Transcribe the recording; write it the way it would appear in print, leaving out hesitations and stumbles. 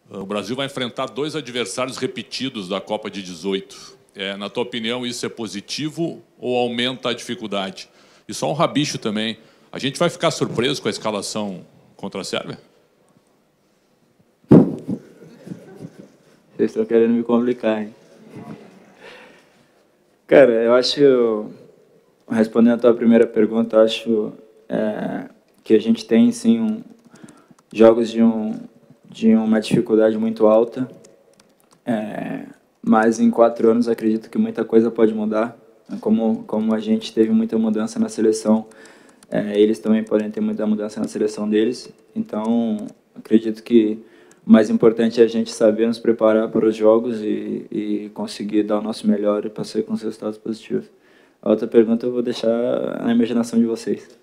O Brasil vai enfrentar 2 adversários repetidos da Copa de 18. Na tua opinião, isso é positivo ou aumenta a dificuldade? E só um rabicho também. A gente vai ficar surpreso com a escalação contra a Sérvia? Vocês estão querendo me complicar, hein? Cara, eu acho, respondendo a tua primeira pergunta, eu acho que a gente tem, sim, jogos de uma dificuldade muito alta, mas em 4 anos acredito que muita coisa pode mudar. Como a gente teve muita mudança na seleção, eles também podem ter muita mudança na seleção deles. Então, acredito que o mais importante é a gente saber nos preparar para os jogos e conseguir dar o nosso melhor para sair com os resultados positivos. A outra pergunta eu vou deixar na imaginação de vocês.